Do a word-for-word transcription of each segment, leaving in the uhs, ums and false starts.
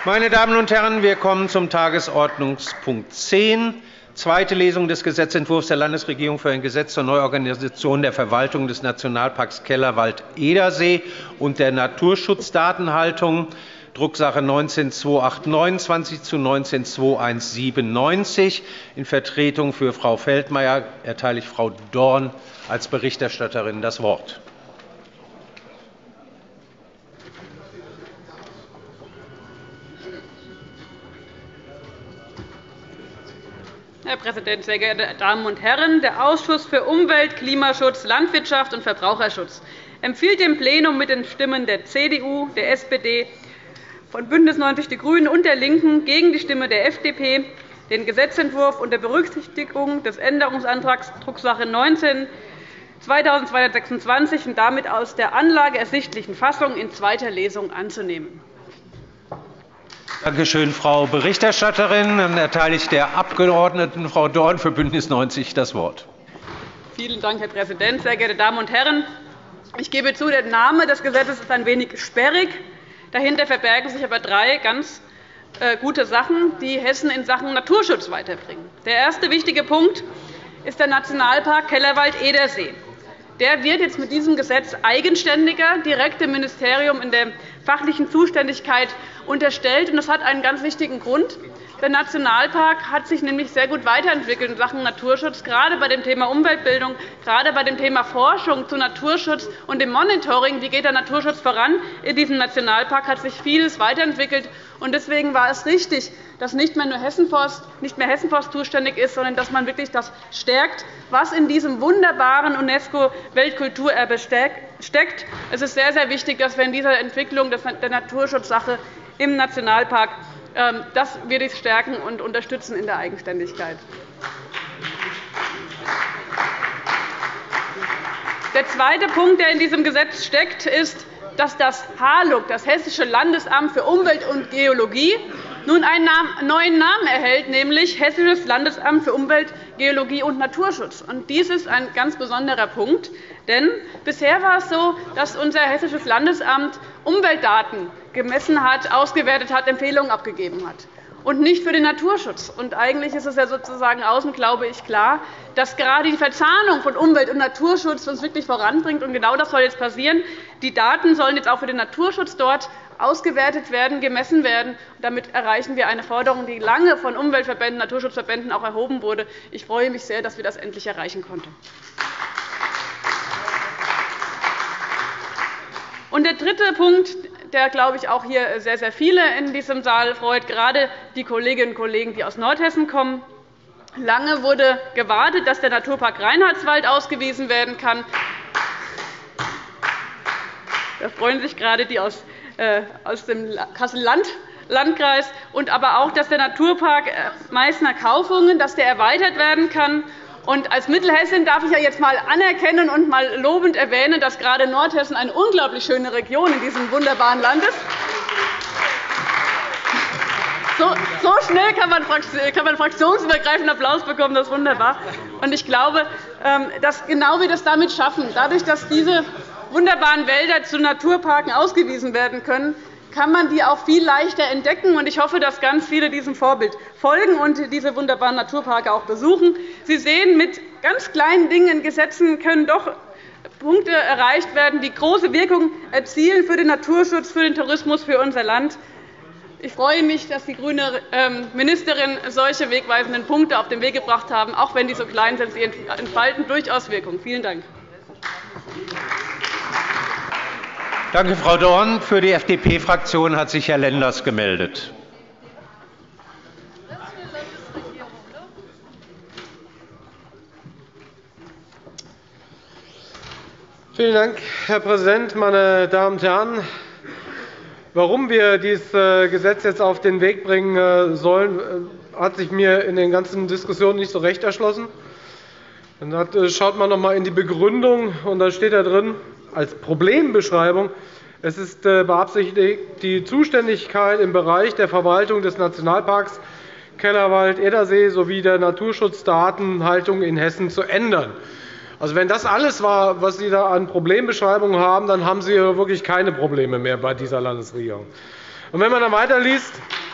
Meine Damen und Herren, wir kommen zum Tagesordnungspunkt zehn, zweite Lesung des Gesetzentwurfs der Landesregierung für ein Gesetz zur Neuorganisation der Verwaltung des Nationalparks Kellerwald-Edersee und der Naturschutzdatenhaltung, Drucksache neunzehn zweitausendachthundertneunundzwanzig zu neunzehn zweitausendsiebenundneunzig. In Vertretung für Frau Feldmayer erteile ich Frau Dorn als Berichterstatterin das Wort. Herr Präsident, sehr geehrte Damen und Herren! Der Ausschuss für Umwelt, Klimaschutz, Landwirtschaft und Verbraucherschutz empfiehlt dem Plenum mit den Stimmen der C D U, der S P D, von BÜNDNIS neunzig die GRÜNEN und der LINKEN gegen die Stimme der F D P den Gesetzentwurf unter Berücksichtigung des Änderungsantrags Drucksache neunzehn zweitausendzweihundertsechsundzwanzig und damit aus der Anlage ersichtlichen Fassung in zweiter Lesung anzunehmen. Danke schön, Frau Berichterstatterin. Dann erteile ich der Abgeordneten Frau Dorn für BÜNDNIS neunzig das Wort. Vielen Dank, Herr Präsident, sehr geehrte Damen und Herren! Ich gebe zu, der Name des Gesetzes ist ein wenig sperrig. Dahinter verbergen sich aber drei ganz gute Sachen, die Hessen in Sachen Naturschutz weiterbringen. Der erste wichtige Punkt ist der Nationalpark Kellerwald-Edersee. Der wird jetzt mit diesem Gesetz eigenständiger, direkt dem Ministerium in der fachlichen Zuständigkeit unterstellt. Das hat einen ganz wichtigen Grund. Der Nationalpark hat sich nämlich sehr gut weiterentwickelt in Sachen Naturschutz, gerade bei dem Thema Umweltbildung, gerade bei dem Thema Forschung zu Naturschutz und dem Monitoring. Wie geht der Naturschutz voran? In diesem Nationalpark hat sich vieles weiterentwickelt. Deswegen war es richtig, dass nicht mehr nur Hessenforst, nicht mehr Hessenforst zuständig ist, sondern dass man wirklich das stärkt, was in diesem wunderbaren UNESCO-Weltkulturerbe steckt. Es ist sehr, sehr wichtig, dass wir in dieser Entwicklung der Naturschutzsache im Nationalpark das wir dies stärken und unterstützen in der Eigenständigkeit. Der zweite Punkt, der in diesem Gesetz steckt, ist, dass das H L U G, das Hessische Landesamt für Umwelt und Geologie, nun einen neuen Namen erhält, nämlich Hessisches Landesamt für Umwelt, Geologie und Naturschutz. Dies ist ein ganz besonderer Punkt, denn bisher war es so, dass unser Hessisches Landesamt Umweltdaten gemessen hat, ausgewertet hat, Empfehlungen abgegeben hat und nicht für den Naturschutz. Und eigentlich ist es ja sozusagen außen, glaube ich, klar, dass gerade die Verzahnung von Umwelt- und Naturschutz uns wirklich voranbringt. Und genau das soll jetzt passieren. Die Daten sollen jetzt auch für den Naturschutz dort ausgewertet werden, gemessen werden. Damit erreichen wir eine Forderung, die lange von Umweltverbänden, Naturschutzverbänden auch erhoben wurde. Ich freue mich sehr, dass wir das endlich erreichen konnten. Und der dritte Punkt, der, glaube ich, auch hier sehr, sehr viele in diesem Saal freut, gerade die Kolleginnen und Kollegen, die aus Nordhessen kommen. Lange wurde gewartet, dass der Naturpark Reinhardswald ausgewiesen werden kann. Da freuen sich gerade die aus, äh, aus dem Kassel-Landkreis. Und aber auch, dass der Naturpark Meißner-Kaufungen dass der erweitert werden kann. Und als Mittelhessin darf ich ja jetzt einmal anerkennen und mal lobend erwähnen, dass gerade Nordhessen eine unglaublich schöne Region in diesem wunderbaren Land ist. So, so schnell kann man, kann man fraktionsübergreifenden Applaus bekommen. Das ist wunderbar. Und ich glaube, dass genau wir das damit schaffen, dadurch, dass diese wunderbaren Wälder zu Naturparken ausgewiesen werden können, kann man die auch viel leichter entdecken. Ich hoffe, dass ganz viele diesem Vorbild folgen und diese wunderbaren Naturparke auch besuchen. Sie sehen, mit ganz kleinen Dingen, Gesetzen können doch Punkte erreicht werden, die große Wirkung erzielen für den Naturschutz, für den Tourismus, für unser Land. Ich freue mich, dass die grüne Ministerin solche wegweisenden Punkte auf den Weg gebracht haben. Auch wenn die so klein sind, sie entfalten durchaus Wirkung. Vielen Dank. Danke, Frau Dorn. Für die F D P-Fraktion hat sich Herr Lenders gemeldet. Vielen Dank, Herr Präsident, meine Damen und Herren! Warum wir dieses Gesetz jetzt auf den Weg bringen sollen, hat sich mir in den ganzen Diskussionen nicht so recht erschlossen. Dann schaut man noch einmal in die Begründung, und da steht da drin, als Problembeschreibung, es ist beabsichtigt, die Zuständigkeit im Bereich der Verwaltung des Nationalparks Kellerwald-Edersee sowie der Naturschutzdatenhaltung in Hessen zu ändern. Also, wenn das alles war, was Sie da an Problembeschreibungen haben, dann haben Sie wirklich keine Probleme mehr bei dieser Landesregierung. Und wenn man dann weiterliest,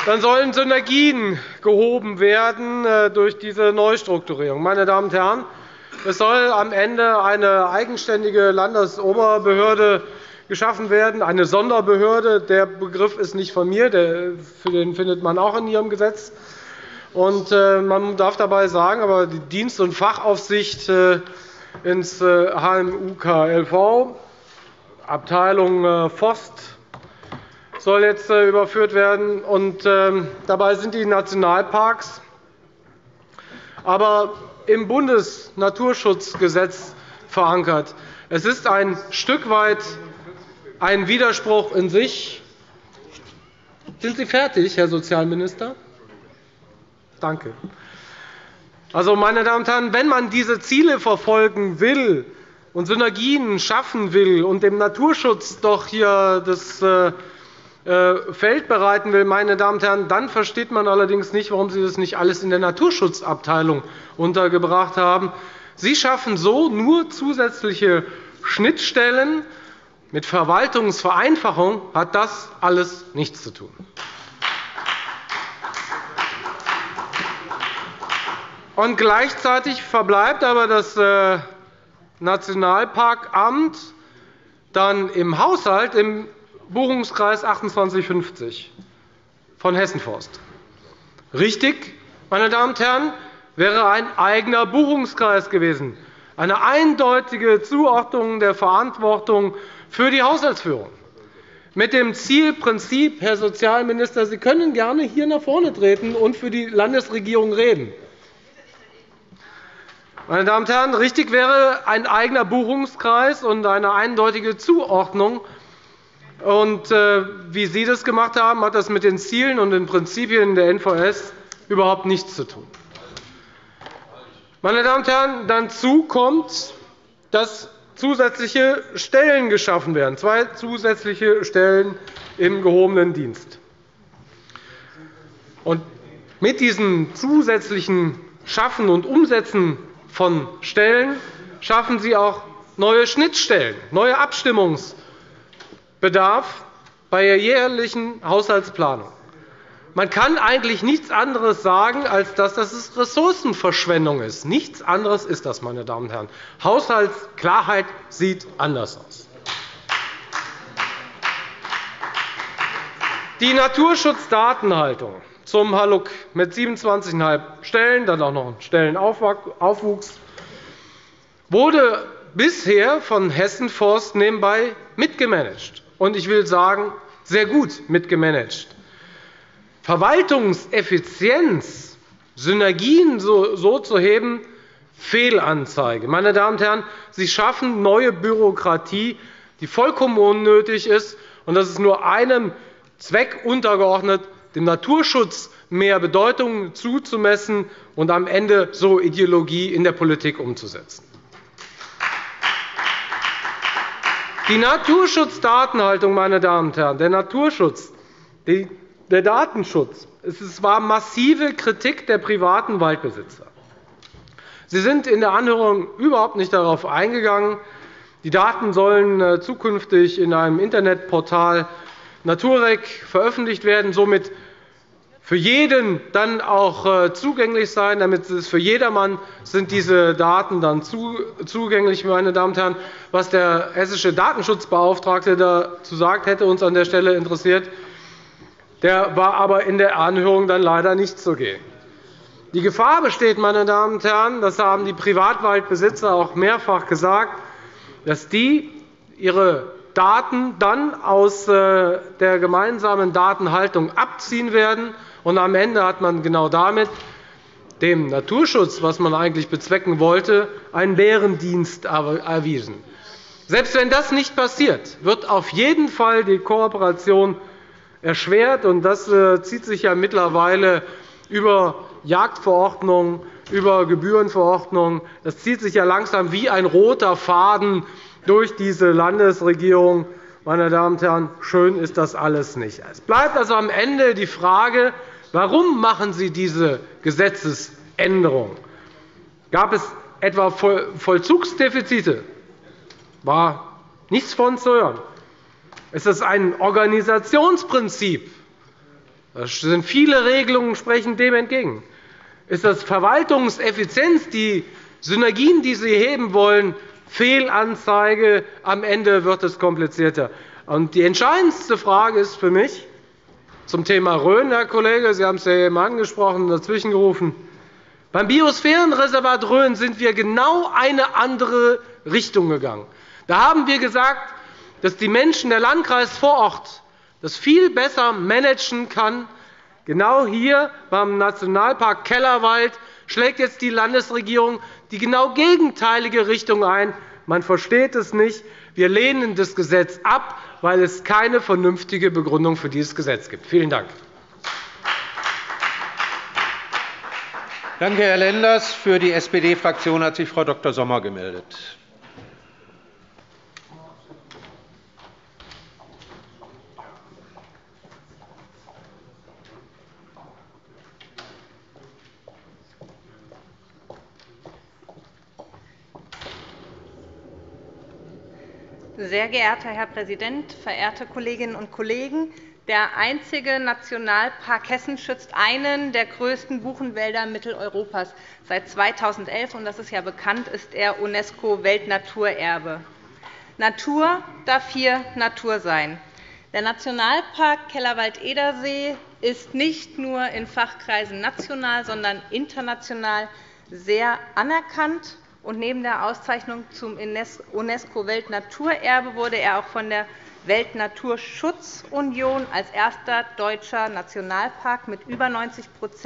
dann sollen Synergien gehoben werden durch diese Neustrukturierung. Meine Damen und Herren, es soll am Ende eine eigenständige Landesoberbehörde geschaffen werden, eine Sonderbehörde. Der Begriff ist nicht von mir, den findet man auch in Ihrem Gesetz. Und man darf dabei sagen, aber die Dienst- und Fachaufsicht ins H M U K L V, Abteilung Forst, soll jetzt überführt werden. Und dabei sind die Nationalparks aber im Bundesnaturschutzgesetz verankert. Es ist ein Stück weit ein Widerspruch in sich. Sind Sie fertig, Herr Sozialminister? Danke. Also, meine Damen und Herren, wenn man diese Ziele verfolgen will und Synergien schaffen will und dem Naturschutz doch hier das Feld bereiten will, meine Damen und Herren, dann versteht man allerdings nicht, warum Sie das nicht alles in der Naturschutzabteilung untergebracht haben. Sie schaffen so nur zusätzliche Schnittstellen. Mit Verwaltungsvereinfachung hat das alles nichts zu tun. Und gleichzeitig verbleibt aber das Nationalparkamt dann im Haushalt im Buchungskreis achtundzwanzig fünfzig von Hessenforst. Richtig, meine Damen und Herren, wäre ein eigener Buchungskreis gewesen, eine eindeutige Zuordnung der Verantwortung für die Haushaltsführung. Mit dem Zielprinzip, Herr Sozialminister, Sie können gerne hier nach vorne treten und für die Landesregierung reden. Meine Damen und Herren, richtig wäre ein eigener Buchungskreis und eine eindeutige Zuordnung. Und wie Sie das gemacht haben, hat das mit den Zielen und den Prinzipien der N V S überhaupt nichts zu tun. Meine Damen und Herren, dazu kommt, dass zusätzliche Stellen geschaffen werden, zwei zusätzliche Stellen im gehobenen Dienst. Und mit diesem zusätzlichen Schaffen und Umsetzen von Stellen schaffen Sie auch neue Schnittstellen, neue Abstimmungsbedarf bei der jährlichen Haushaltsplanung. Man kann eigentlich nichts anderes sagen, als dass das Ressourcenverschwendung ist. Nichts anderes ist das, meine Damen und Herren. Haushaltsklarheit sieht anders aus. Die Naturschutzdatenhaltung zum Halluck mit siebenundzwanzig Komma fünf Stellen, dann auch noch ein Stellenaufwuchs, wurde bisher von Hessenforst nebenbei mitgemanagt. Und ich will sagen, sehr gut mitgemanagt. Verwaltungseffizienz, Synergien so zu heben, Fehlanzeige. Meine Damen und Herren, Sie schaffen neue Bürokratie, die vollkommen unnötig ist, und das ist nur einem Zweck untergeordnet, dem Naturschutz mehr Bedeutung zuzumessen und am Ende so Ideologie in der Politik umzusetzen. Die Naturschutzdatenhaltung, meine Damen und Herren, der Naturschutz, die Der Datenschutz. Es war massive Kritik der privaten Waldbesitzer. Sie sind in der Anhörung überhaupt nicht darauf eingegangen. Die Daten sollen zukünftig in einem Internetportal Naturrec veröffentlicht werden, somit für jeden dann auch zugänglich sein. Damit es für jedermann sind diese Daten dann zugänglich, meine Damen und Herren. Was der hessische Datenschutzbeauftragte dazu sagt, hätte uns an der Stelle interessiert. Der war aber in der Anhörung dann leider nicht zugegen. Die Gefahr besteht, meine Damen und Herren, das haben die Privatwaldbesitzer auch mehrfach gesagt, dass die ihre Daten dann aus der gemeinsamen Datenhaltung abziehen werden. Und am Ende hat man genau damit dem Naturschutz, was man eigentlich bezwecken wollte, einen Bärendienst erwiesen. Selbst wenn das nicht passiert, wird auf jeden Fall die Kooperation erschwert. Und das zieht sich ja mittlerweile über Jagdverordnungen, über Gebührenverordnungen. Das zieht sich ja langsam wie ein roter Faden durch diese Landesregierung. Meine Damen und Herren, schön ist das alles nicht. Es bleibt also am Ende die Frage, warum machen Sie diese Gesetzesänderung? Gab es etwa Vollzugsdefizite? War nichts von zu hören. Es ist ein Organisationsprinzip, Es sind viele Regelungen, sprechen dem entgegen. Ist das Verwaltungseffizienz, die Synergien, die Sie heben wollen, Fehlanzeige? Am Ende wird es komplizierter. Und die entscheidendste Frage ist für mich zum Thema Rhön, Herr Kollege, Sie haben es ja eben angesprochen, dazwischen gerufen. Beim Biosphärenreservat Rhön sind wir genau eine andere Richtung gegangen. Da haben wir gesagt, dass die Menschen, der Landkreis vor Ort, das viel besser managen kann. Genau hier beim Nationalpark Kellerwald schlägt jetzt die Landesregierung die genau gegenteilige Richtung ein. Man versteht es nicht. Wir lehnen das Gesetz ab, weil es keine vernünftige Begründung für dieses Gesetz gibt. Vielen Dank. Danke, Herr Lenders. Für die S P D-Fraktion hat sich Frau Doktor Sommer gemeldet. Sehr geehrter Herr Präsident, verehrte Kolleginnen und Kollegen! Der einzige Nationalpark Hessen schützt einen der größten Buchenwälder Mitteleuropas. Seit zweitausendelf, und das ist ja bekannt, ist er UNESCO-Weltnaturerbe. Natur darf hier Natur sein. Der Nationalpark Kellerwald-Edersee ist nicht nur in Fachkreisen national, sondern international sehr anerkannt. Und neben der Auszeichnung zum UNESCO-Weltnaturerbe wurde er auch von der Weltnaturschutzunion als erster deutscher Nationalpark mit über neunzig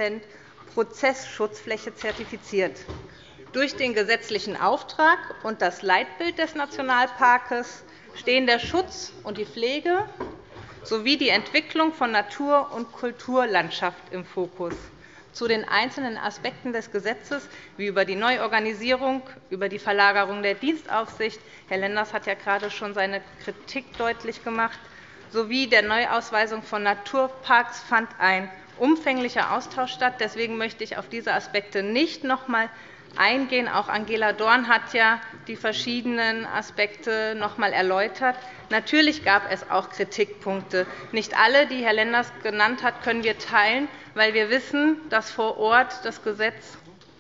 Prozessschutzfläche zertifiziert. Durch den gesetzlichen Auftrag und das Leitbild des Nationalparks stehen der Schutz und die Pflege sowie die Entwicklung von Natur- und Kulturlandschaft im Fokus. Zu den einzelnen Aspekten des Gesetzes, wie über die Neuorganisierung, über die Verlagerung der Dienstaufsicht – Herr Lenders hat ja gerade schon seine Kritik deutlich gemacht – sowie der Neuausweisung von Naturparks fand ein umfänglicher Austausch statt. Deswegen möchte ich auf diese Aspekte nicht noch einmal eingehen. Auch Angela Dorn hat ja die verschiedenen Aspekte noch einmal erläutert. Natürlich gab es auch Kritikpunkte. Nicht alle, die Herr Lenders genannt hat, können wir teilen, weil wir wissen, dass vor Ort das Gesetz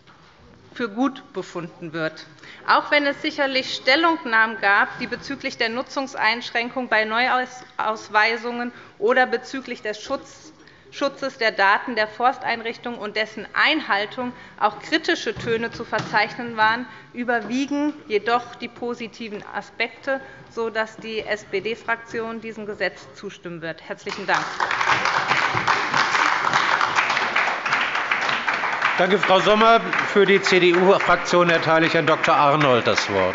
für gut befunden wird. Auch wenn es sicherlich Stellungnahmen gab, die bezüglich der Nutzungseinschränkung bei Neuausweisungen oder bezüglich des Schutzes der Daten der Forsteinrichtungen und dessen Einhaltung auch kritische Töne zu verzeichnen waren, überwiegen jedoch die positiven Aspekte, sodass die S P D-Fraktion diesem Gesetz zustimmen wird. – Herzlichen Dank. Danke, Frau Sommer. Für die C D U-Fraktion erteile ich Herrn Doktor Arnold das Wort.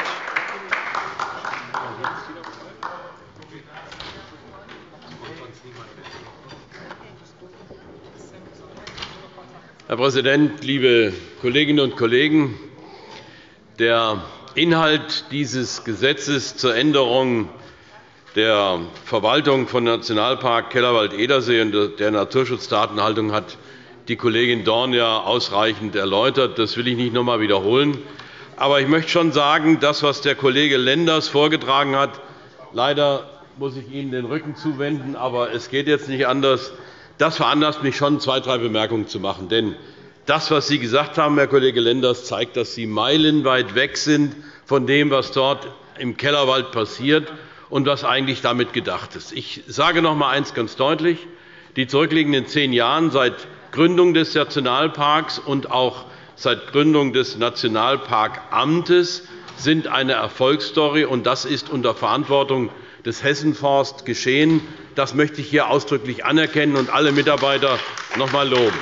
Herr Präsident, liebe Kolleginnen und Kollegen! Der Inhalt dieses Gesetzes zur Änderung der Verwaltung von Nationalpark Kellerwald-Edersee und der Naturschutzdatenhaltung hat die Kollegin Dorn ja ausreichend erläutert. Das will ich nicht noch einmal wiederholen. Aber ich möchte schon sagen, das, was der Kollege Lenders vorgetragen hat, leider muss ich Ihnen den Rücken zuwenden, aber es geht jetzt nicht anders. Das veranlasst mich schon, zwei, drei Bemerkungen zu machen. Denn das, was Sie gesagt haben, Herr Kollege Lenders, zeigt, dass Sie meilenweit weg sind von dem, was dort im Kellerwald passiert und was eigentlich damit gedacht ist. Ich sage noch einmal eines ganz deutlich. Die zurückliegenden zehn Jahre seit Gründung des Nationalparks und auch seit Gründung des Nationalparkamtes sind eine Erfolgsstory, und das ist unter Verantwortung des Hessenforst geschehen. Das möchte ich hier ausdrücklich anerkennen und alle Mitarbeiter noch einmal loben.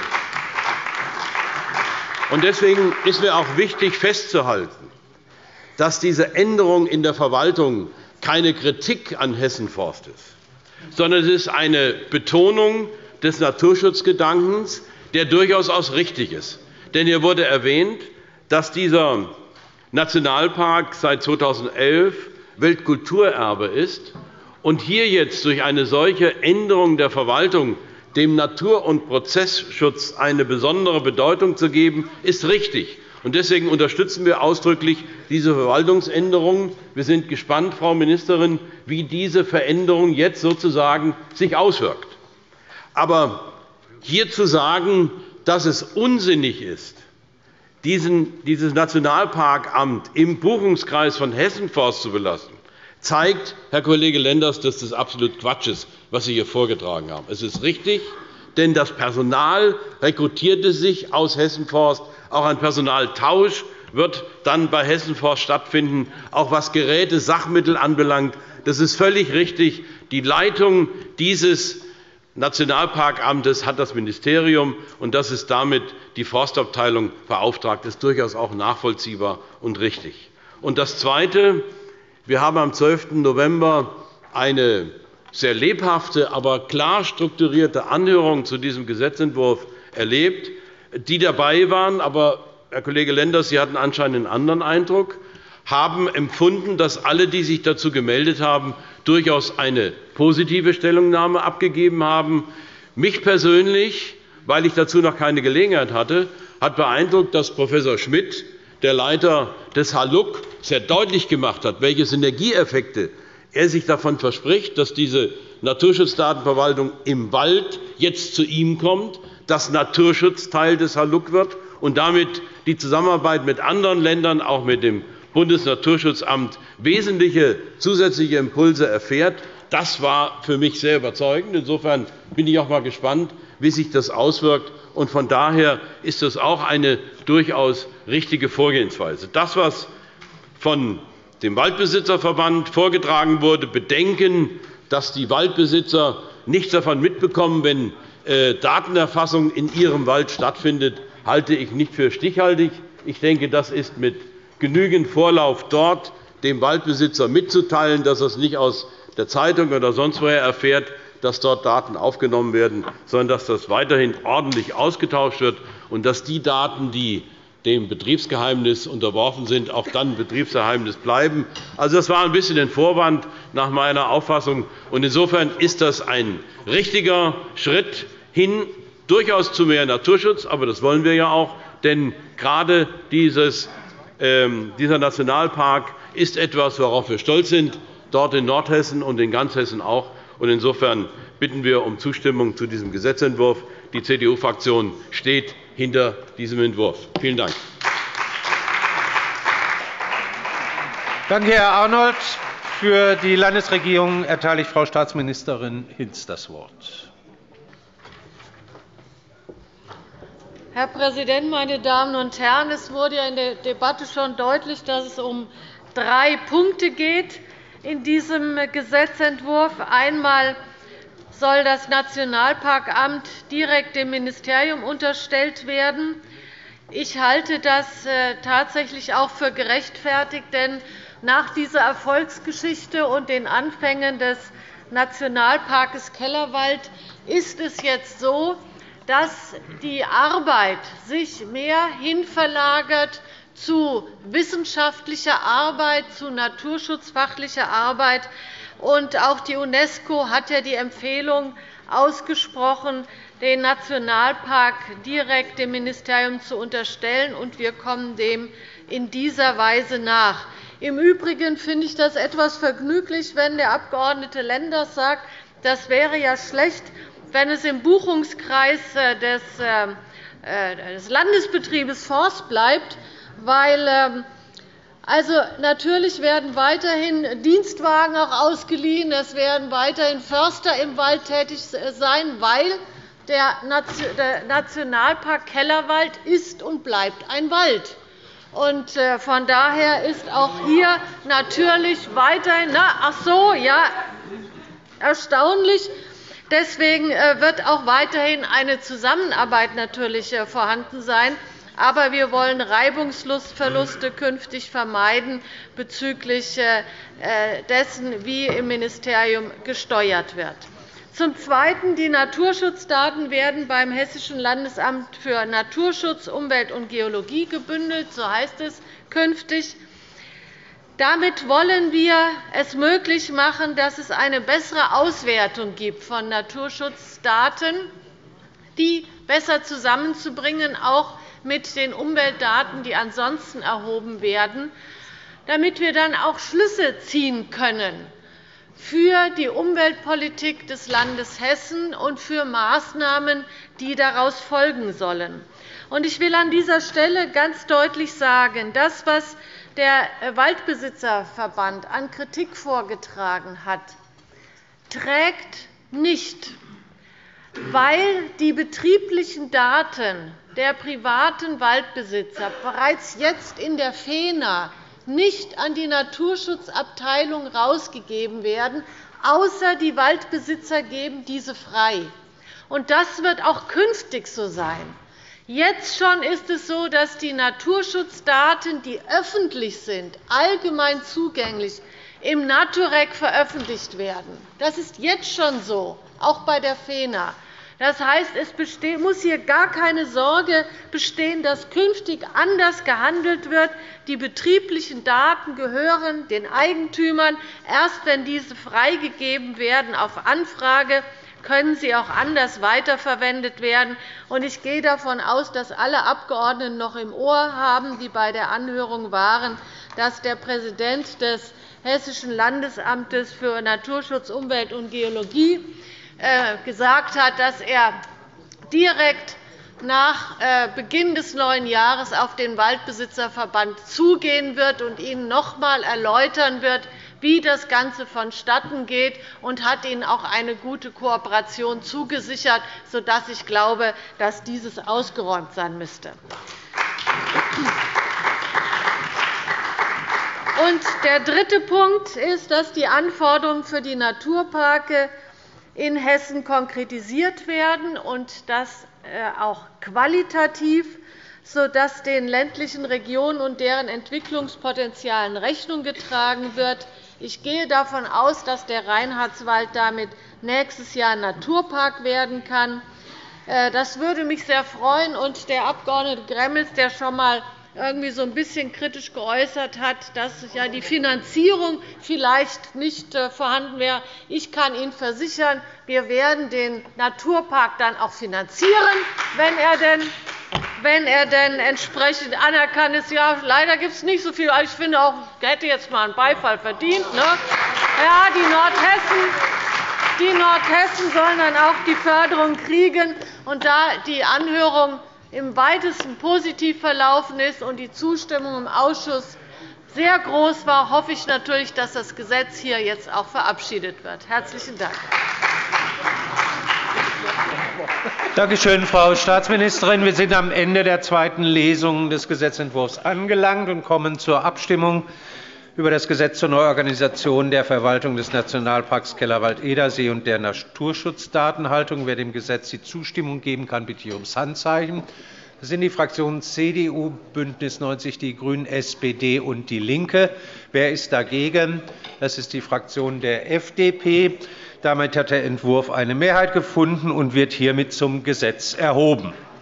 Deswegen ist mir auch wichtig festzuhalten, dass diese Änderung in der Verwaltung keine Kritik an Hessenforst ist, sondern es ist eine Betonung des Naturschutzgedankens, der durchaus auch richtig ist. Denn hier wurde erwähnt, dass dieser Nationalpark seit zweitausendelf Weltkulturerbe ist und hier jetzt durch eine solche Änderung der Verwaltung dem Natur- und Prozessschutz eine besondere Bedeutung zu geben, ist richtig. Deswegen unterstützen wir ausdrücklich diese Verwaltungsänderungen. Wir sind gespannt, Frau Ministerin, wie diese Veränderung jetzt sozusagen sich auswirkt. Aber hier zu sagen, dass es unsinnig ist, diesen, dieses Nationalparkamt im Buchungskreis von Hessenforst zu belassen, zeigt, Herr Kollege Lenders, dass das absolut Quatsch ist, was Sie hier vorgetragen haben. Es ist richtig, denn das Personal rekrutierte sich aus Hessenforst. Auch ein Personaltausch wird dann bei Hessenforst stattfinden, auch was Geräte, Sachmittel anbelangt. Das ist völlig richtig. Die Leitung dieses Nationalparkamtes hat das Ministerium, und das ist damit die Forstabteilung beauftragt. Das ist durchaus auch nachvollziehbar und richtig. Und das Zweite. Wir haben am zwölften November eine sehr lebhafte, aber klar strukturierte Anhörung zu diesem Gesetzentwurf erlebt. Die dabei waren, aber, Herr Kollege Lenders, Sie hatten anscheinend einen anderen Eindruck, haben empfunden, dass alle, die sich dazu gemeldet haben, durchaus eine positive Stellungnahme abgegeben haben. Mich persönlich, weil ich dazu noch keine Gelegenheit hatte, hat beeindruckt, dass Professor Schmidt, der Leiter des H L U C, sehr deutlich gemacht hat, welche Synergieeffekte er sich davon verspricht, dass diese Naturschutzdatenverwaltung im Wald jetzt zu ihm kommt, das Naturschutz-Teil des H L U C wird und damit die Zusammenarbeit mit anderen Ländern, auch mit dem Bundesnaturschutzamt, wesentliche zusätzliche Impulse erfährt. Das war für mich sehr überzeugend. Insofern bin ich auch einmal gespannt, wie sich das auswirkt. Und von daher ist das auch eine durchaus richtige Vorgehensweise. Das, was von dem Waldbesitzerverband vorgetragen wurde, Bedenken, dass die Waldbesitzer nichts davon mitbekommen, wenn Datenerfassung in ihrem Wald stattfindet, halte ich nicht für stichhaltig. Ich denke, das ist mit genügend Vorlauf dort dem Waldbesitzer mitzuteilen, dass er es nicht aus der Zeitung oder sonst woher erfährt, dass dort Daten aufgenommen werden, sondern dass das weiterhin ordentlich ausgetauscht wird und dass die Daten, die dem Betriebsgeheimnis unterworfen sind, auch dann Betriebsgeheimnis bleiben. Also, das war ein bisschen ein Vorwand nach meiner Auffassung. Und insofern ist das ein richtiger Schritt hin, durchaus zu mehr Naturschutz. Aber das wollen wir ja auch, denn gerade dieses, äh, dieser Nationalpark ist etwas, worauf wir stolz sind, dort in Nordhessen und in ganz Hessen auch. Und insofern bitten wir um Zustimmung zu diesem Gesetzentwurf. Die C D U-Fraktion steht hinter diesem Entwurf. Vielen Dank. Danke, Herr Arnold. Für die Landesregierung erteile ich Frau Staatsministerin Hinz das Wort. Herr Präsident, meine Damen und Herren! Es wurde in der Debatte schon deutlich, dass es um drei Punkte geht in diesem Gesetzentwurf. Einmal soll das Nationalparkamt direkt dem Ministerium unterstellt werden. Ich halte das tatsächlich auch für gerechtfertigt, denn nach dieser Erfolgsgeschichte und den Anfängen des Nationalparks Kellerwald ist es jetzt so, dass die Arbeit sich mehr hinverlagert zu wissenschaftlicher Arbeit, zu naturschutzfachlicher Arbeit. Und auch die UNESCO hat ja die Empfehlung ausgesprochen, den Nationalpark direkt dem Ministerium zu unterstellen, und wir kommen dem in dieser Weise nach. Im Übrigen finde ich das etwas vergnüglich, wenn der Abg. Lenders sagt, das wäre ja schlecht, wenn es im Buchungskreis des Landesbetriebes Forst bleibt, weil also, natürlich werden weiterhin Dienstwagen auch ausgeliehen. Es werden weiterhin Förster im Wald tätig sein, weil der Nationalpark Kellerwald ist und bleibt ein Wald. Und von daher ist auch hier natürlich weiterhin na, ach so, ja, erstaunlich. Deswegen wird auch weiterhin eine Zusammenarbeit natürlich vorhanden sein. Aber wir wollen Reibungsverluste künftig vermeiden bezüglich dessen, wie im Ministerium gesteuert wird. Zum Zweiten. Die Naturschutzdaten werden beim Hessischen Landesamt für Naturschutz, Umwelt und Geologie gebündelt, so heißt es künftig. Damit wollen wir es möglich machen, dass es eine bessere Auswertung gibt von Naturschutzdaten, die besser zusammenzubringen, auch mit den Umweltdaten, die ansonsten erhoben werden, damit wir dann auch Schlüsse ziehen können für die Umweltpolitik des Landes Hessen und für Maßnahmen, die daraus folgen sollen. Ich will an dieser Stelle ganz deutlich sagen, das, was der Waldbesitzerverband an Kritik vorgetragen hat, trägt nicht, weil die betrieblichen Daten der privaten Waldbesitzer bereits jetzt in der FeNA nicht an die Naturschutzabteilung herausgegeben werden, außer die Waldbesitzer geben diese frei. Das wird auch künftig so sein. Jetzt schon ist es so, dass die Naturschutzdaten, die öffentlich sind, allgemein zugänglich, im Naturec veröffentlicht werden. Das ist jetzt schon so, auch bei der FeNA. Das heißt, es muss hier gar keine Sorge bestehen, dass künftig anders gehandelt wird. Die betrieblichen Daten gehören den Eigentümern. Erst wenn diese freigegeben werden auf Anfrage, können sie auch anders weiterverwendet werden. Ich gehe davon aus, dass alle Abgeordneten noch im Ohr haben, die bei der Anhörung waren, dass der Präsident des Hessischen Landesamtes für Naturschutz, Umwelt und Geologie gesagt hat, dass er direkt nach Beginn des neuen Jahres auf den Waldbesitzerverband zugehen wird und Ihnen noch einmal erläutern wird, wie das Ganze vonstatten geht, und hat Ihnen auch eine gute Kooperation zugesichert, sodass ich glaube, dass dieses ausgeräumt sein müsste. Der dritte Punkt ist, dass die Anforderungen für die Naturparke in Hessen konkretisiert werden, und das auch qualitativ, sodass den ländlichen Regionen und deren Entwicklungspotenzialen Rechnung getragen wird. Ich gehe davon aus, dass der Reinhardswald damit nächstes Jahr ein Naturpark werden kann. Das würde mich sehr freuen. Und der Abg. Gremmels, der schon einmal irgendwie so ein bisschen kritisch geäußert hat, dass ja die Finanzierung vielleicht nicht vorhanden wäre. Ich kann Ihnen versichern, wir werden den Naturpark dann auch finanzieren, wenn er denn wenn er denn entsprechend anerkannt ist. Ja, leider gibt es nicht so viel. Ich finde auch, er hätte jetzt einmal einen Beifall verdient. Ne? Ja, die Nordhessen, die Nordhessen sollen dann auch die Förderung kriegen. Und da die Anhörung im weitesten positiv verlaufen ist und die Zustimmung im Ausschuss sehr groß war, hoffe ich natürlich, dass das Gesetz hier jetzt auch verabschiedet wird. – Herzlichen Dank. Danke schön, Frau Staatsministerin. Wir sind am Ende der zweiten Lesung des Gesetzentwurfs angelangt und kommen zur Abstimmung über das Gesetz zur Neuorganisation der Verwaltung des Nationalparks Kellerwald-Edersee und der Naturschutzdatenhaltung. Wer dem Gesetz die Zustimmung geben kann, bitte ich ums Handzeichen. Das sind die Fraktionen C D U, BÜNDNIS neunzig die GRÜNEN, S P D und DIE LINKE. Wer ist dagegen? Das ist die Fraktion der F D P. Damit hat der Entwurf eine Mehrheit gefunden und wird hiermit zum Gesetz erhoben.